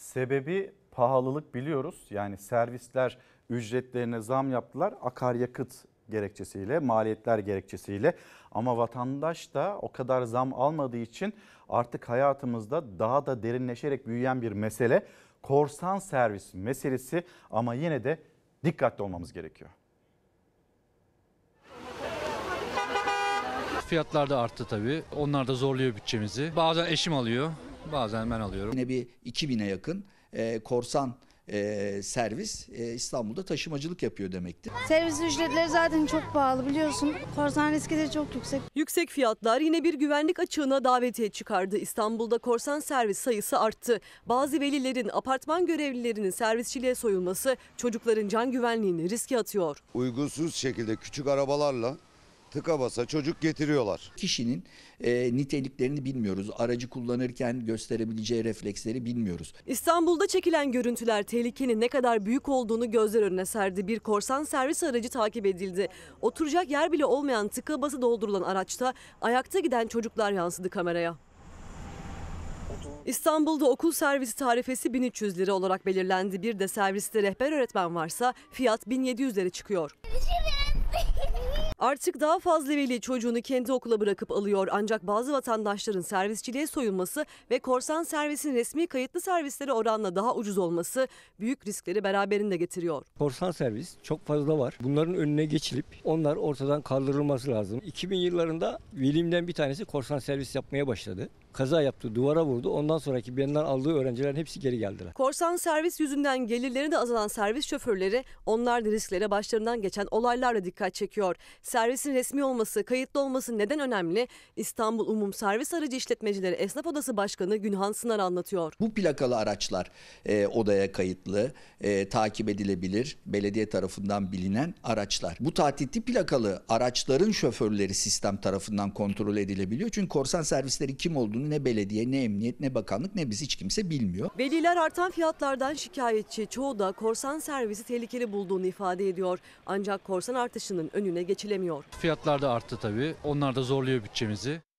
Sebebi pahalılık biliyoruz. Yani servisler ücretlerine zam yaptılar akaryakıt gerekçesiyle, maliyetler gerekçesiyle. Ama vatandaş da o kadar zam almadığı için artık hayatımızda daha da derinleşerek büyüyen bir mesele korsan servis meselesi, ama yine de dikkatli olmamız gerekiyor. Fiyatlar da arttı tabii. Onlar da zorluyor bütçemizi. Bazen eşim alıyor, bazen ben alıyorum. Yine bir 2000'e yakın korsan servis İstanbul'da taşımacılık yapıyor demektir. Servis ücretleri zaten çok pahalı biliyorsun. Korsan riski de çok yüksek. Yüksek fiyatlar yine bir güvenlik açığına davetiye çıkardı. İstanbul'da korsan servis sayısı arttı. Bazı velilerin, apartman görevlilerinin servisçiliğe soyulması çocukların can güvenliğini riske atıyor. Uygunsuz şekilde küçük arabalarla tıka basa çocuk getiriyorlar. Kişinin niteliklerini bilmiyoruz. Aracı kullanırken gösterebileceği refleksleri bilmiyoruz. İstanbul'da çekilen görüntüler tehlikenin ne kadar büyük olduğunu gözler önüne serdi. Bir korsan servis aracı takip edildi. Oturacak yer bile olmayan tıka basa doldurulan araçta ayakta giden çocuklar yansıdı kameraya. İstanbul'da okul servisi tarifesi 1300 lira olarak belirlendi. Bir de serviste rehber öğretmen varsa fiyat 1700 çıkıyor. Artık daha fazla veli çocuğunu kendi okula bırakıp alıyor. Ancak bazı vatandaşların servisçiliğe soyulması ve korsan servisin resmi kayıtlı servislere oranla daha ucuz olması büyük riskleri beraberinde getiriyor. Korsan servis çok fazla var. Bunların önüne geçilip onlar ortadan kaldırılması lazım. 2000 yıllarında velimden bir tanesi korsan servis yapmaya başladı. Kaza yaptı, duvara vurdu. Ondan sonraki benden aldığı öğrencilerin hepsi geri geldiler. Korsan servis yüzünden gelirleri de azalan servis şoförleri onlar da risklere başlarından geçen olaylarla dikkat çekiyor. Servisin resmi olması, kayıtlı olması neden önemli? İstanbul Umum Servis Aracı İşletmecileri Esnaf Odası Başkanı Günhan Sınar anlatıyor. Bu plakalı araçlar odaya kayıtlı, takip edilebilir, belediye tarafından bilinen araçlar. Bu tatitli plakalı araçların şoförleri sistem tarafından kontrol edilebiliyor. Çünkü korsan servislerin kim olduğunu ne belediye, ne emniyet, ne bakanlık, ne biz hiç kimse bilmiyor. Veliler artan fiyatlardan şikayetçi. Çoğu da korsan servisi tehlikeli bulduğunu ifade ediyor. Ancak korsan artışının önüne geçilemiyor. Fiyatlar da arttı tabii. Onlar da zorluyor bütçemizi.